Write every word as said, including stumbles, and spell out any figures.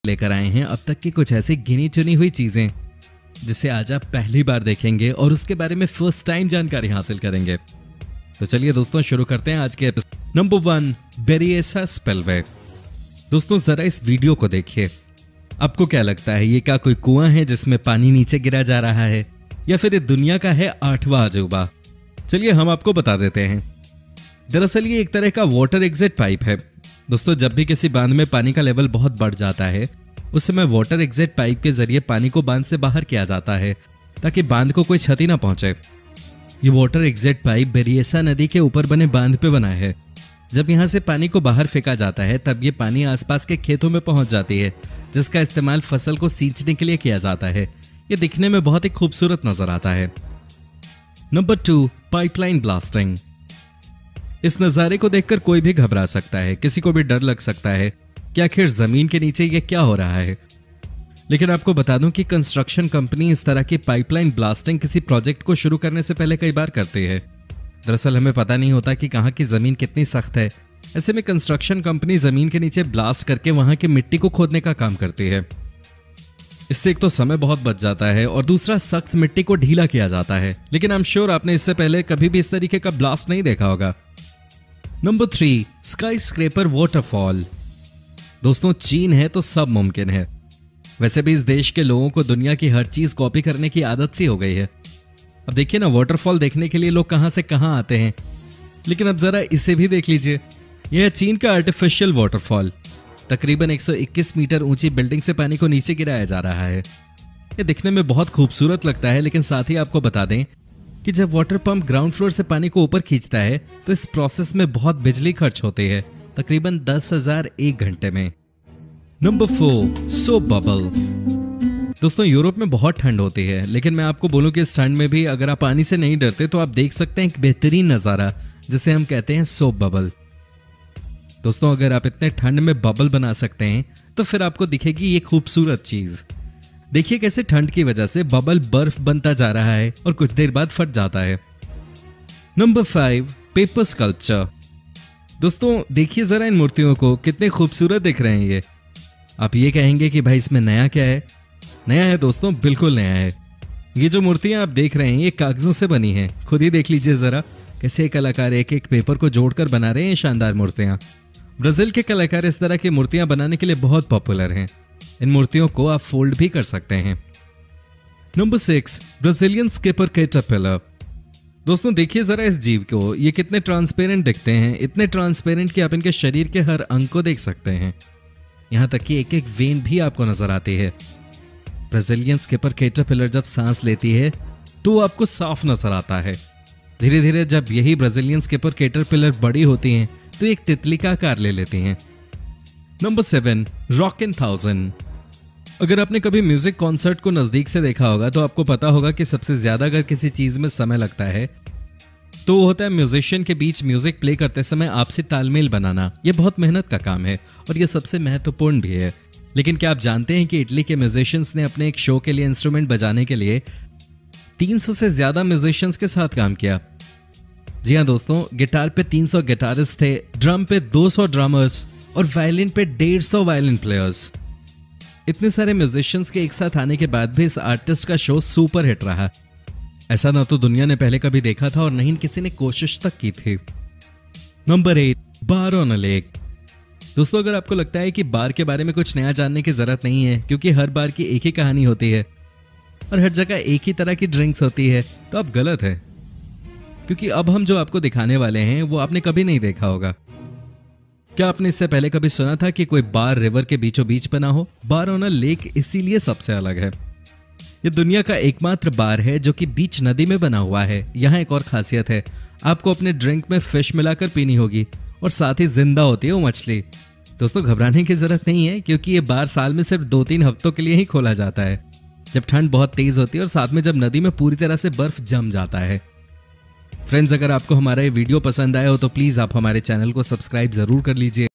लेकर आए हैं अब तक की कुछ ऐसी गिनी चुनी हुई चीजें जिसे आज आप पहली बार देखेंगे और उसके बारे में फर्स्ट टाइम जानकारी हासिल करेंगे। तो चलिए दोस्तों शुरू करते हैं आज के episode. Number one, Berryessa spillway. दोस्तों जरा इस वीडियो को देखिए। आपको क्या लगता है, ये क्या कोई कुआं है जिसमें पानी नीचे गिरा जा रहा है, या फिर ये दुनिया का है आठवां अजूबा? चलिए हम आपको बता देते हैं। दरअसल ये एक तरह का वाटर एग्जिट पाइप है। दोस्तों जब भी किसी बांध में पानी का लेवल बहुत बढ़ जाता है उस समय वाटर एग्जिट पाइप के जरिए पानी को बांध से बाहर किया जाता है ताकि बांध को कोई क्षति ना पहुंचे। ये वाटर एग्जिट पाइप बेरिएसा नदी के ऊपर बने बांध पे बना है। जब यहाँ से पानी को बाहर फेंका जाता है तब ये पानी आसपास के खेतों में पहुंच जाती है, जिसका इस्तेमाल फसल को सींचने के लिए किया जाता है। ये दिखने में बहुत ही खूबसूरत नजर आता है। Number two, pipeline blasting. इस नजारे को देखकर कोई भी घबरा सकता है, किसी को भी डर लग सकता है कि आखिर जमीन के नीचे ये क्या हो रहा है। लेकिन आपको बता दूं कि कंस्ट्रक्शन कंपनी इस तरह की पाइपलाइन ब्लास्टिंग किसी प्रोजेक्ट को शुरू करने से पहले कई बार करती है। दरअसल हमें पता नहीं होता कि कहाँ की जमीन कितनी सख्त है। ऐसे में कंस्ट्रक्शन कंपनी जमीन के नीचे ब्लास्ट करके वहां की मिट्टी को खोदने का काम करती है। इससे एक तो समय बहुत बच जाता है और दूसरा सख्त मिट्टी को ढीला किया जाता है। लेकिन आई एम श्योर आपने इससे पहले कभी भी इस तरीके का ब्लास्ट नहीं देखा होगा। Number three, skyscraper waterfall. दोस्तों चीन है तो सब मुमकिन है। वैसे भी इस देश के लोगों को दुनिया की हर चीज कॉपी करने की आदत सी हो गई है। अब देखिए ना, वाटरफॉल देखने के लिए लोग कहां से कहां आते हैं। लेकिन अब जरा इसे भी देख लीजिए। यह है चीन का आर्टिफिशियल वाटरफॉल। तकरीबन एक सौ इक्कीस मीटर ऊंची बिल्डिंग से पानी को नीचे गिराया जा रहा है। यह दिखने में बहुत खूबसूरत लगता है, लेकिन साथ ही आपको बता दें कि जब वाटर पंप ग्राउंड फ्लोर से पानी को ऊपर खींचता है तो इस प्रोसेस में बहुत बिजली खर्च होती है, तकरीबन दस हजार एक घंटे में। Number four, soap bubble. दोस्तों यूरोप में बहुत ठंड होती है, लेकिन मैं आपको बोलूं कि इस ठंड में भी अगर आप पानी से नहीं डरते तो आप देख सकते हैं एक बेहतरीन नजारा जिसे हम कहते हैं सोप बबल। दोस्तों अगर आप इतने ठंड में बबल बना सकते हैं तो फिर आपको दिखेगी ये खूबसूरत चीज। देखिए कैसे ठंड की वजह से बबल बर्फ बनता जा रहा है और कुछ देर बाद फट जाता है। Number five, paper sculpture. दोस्तों देखिए जरा इन मूर्तियों को, कितने खूबसूरत दिख रहे हैं ये। आप ये कहेंगे कि भाई इसमें नया क्या है? नया है दोस्तों, बिल्कुल नया है। ये जो मूर्तियां आप देख रहे हैं ये कागजों से बनी हैं। खुद ही देख लीजिए जरा कैसे कलाकार एक एक पेपर को जोड़कर बना रहे हैं शानदार मूर्तियां। ब्राजील के कलाकार इस तरह की मूर्तियां बनाने के लिए बहुत पॉपुलर हैं। इन मूर्तियों को आप फोल्ड भी कर सकते हैं। Number six, Brazilian skipper caterpillar. दोस्तों देखिए जरा इस जीव को, ये कितने ट्रांसपेरेंट दिखते हैं, इतने ट्रांसपेरेंट कि आप इनके शरीर के हर अंग को देख सकते हैं। यहां तक कि एक एक वेन भी आपको नजर आती है। ब्राजीलियन स्किपर कैटरपिलर जब सांस लेती है तो आपको साफ नजर आता है। धीरे धीरे जब यही ब्राजीलियन स्किपर कैटरपिलर बड़ी होती हैं तो एक तितली का आकार ले लेती हैं। Number seven, rock in thousand. अगर आपने कभी म्यूजिक कॉन्सर्ट को नजदीक से देखा होगा तो आपको पता होगा कि सबसे ज्यादा अगर किसी चीज में समय लगता है तो वो होता है म्यूजिशियन के बीच म्यूजिक प्ले करते समय आपसी तालमेल बनाना। यह बहुत मेहनत का काम है और यह सबसे महत्वपूर्ण भी है। लेकिन क्या आप जानते हैं कि इटली के म्यूजिशियंस ने अपने एक शो के लिए इंस्ट्रूमेंट बजाने के लिए तीन सौ से ज्यादा म्यूजिशियंस के साथ काम किया। जी हाँ दोस्तों, गिटार पे तीन सौ गिटारिस्ट थे, ड्रम पे दो सौ ड्रमर्स और वायलिन पे डेढ़ सौ वायलिन प्लेयर्स। इतने सारे म्यूजिशियंस के एक साथ आने के बाद भी इस आर्टिस्ट का शो सुपर हिट रहा। ऐसा ना तो दुनिया ने पहले कभी देखा था और नहीं किसी ने कोशिश तक की थी। Number eight, bar on a lake. दोस्तों अगर आपको लगता है कि बार के बारे में कुछ नया जानने की जरूरत नहीं है क्योंकि हर बार की एक ही कहानी होती है और हर जगह एक ही तरह की ड्रिंक्स होती है, तो आप गलत है। क्योंकि अब हम जो आपको दिखाने वाले हैं वो आपने कभी नहीं देखा होगा। क्या आपने इससे पहले कभी सुना था कि कोई बार रिवर के बीचों बीच बना हो? बार ऑन अ लेक इसीलिए सबसे अलग है। यह दुनिया का एकमात्र बार है जो कि बीच नदी में बना हुआ है। यहाँ एक और खासियत है, आपको अपने ड्रिंक में फिश मिलाकर पीनी होगी और साथ ही जिंदा होती है वो मछली। दोस्तों घबराने की जरूरत नहीं है क्योंकि ये बार साल में सिर्फ दो तीन हफ्तों के लिए ही खोला जाता है, जब ठंड बहुत तेज होती है और साथ में जब नदी में पूरी तरह से बर्फ जम जाता है। फ्रेंड्स अगर आपको हमारा ये वीडियो पसंद आया हो तो प्लीज आप हमारे चैनल को सब्सक्राइब जरूर कर लीजिए।